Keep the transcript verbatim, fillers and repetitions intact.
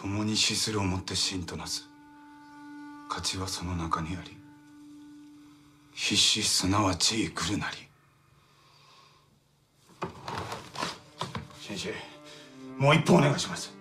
共に死するをもって真となす。勝ちはその中にあり、必死すなわち来るなり。先生、もう一本お願いします。